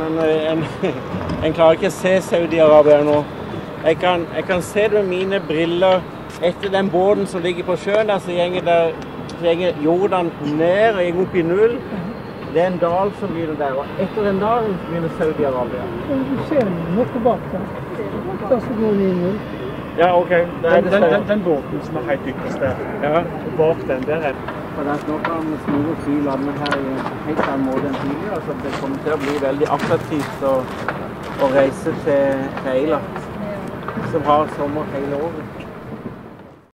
men en klarer ikke å se Saudi-Arabia nå. Jeg kan se det med mine briller etter den båten som ligger på sjøen der, så gjenger Jordan ned og gjenger opp i null. Det en dal som begynner der, og etter den dalen begynner Saudi-Arabia. Du ser noe bak der. Da så går vi i null. Ja, ok. Den båten som helt ytterst der. Ja. Og bak den der For det nå kan store fly lande her i en helt annen måte enn tidligere, så det kommer til å bli veldig attraktivt å reise til Eilat, som har sommer hele året.